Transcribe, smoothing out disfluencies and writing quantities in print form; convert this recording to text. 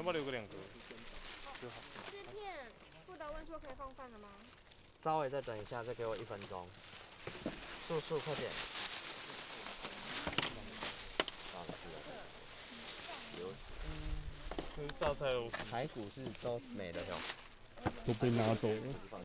要不要留个2个就好？ 这片副导问说可以放饭了吗？ 稍微再等一下，再给我1分钟。速快点。 这是榨菜肉丝。 排骨是都没了哟。 都被拿走了。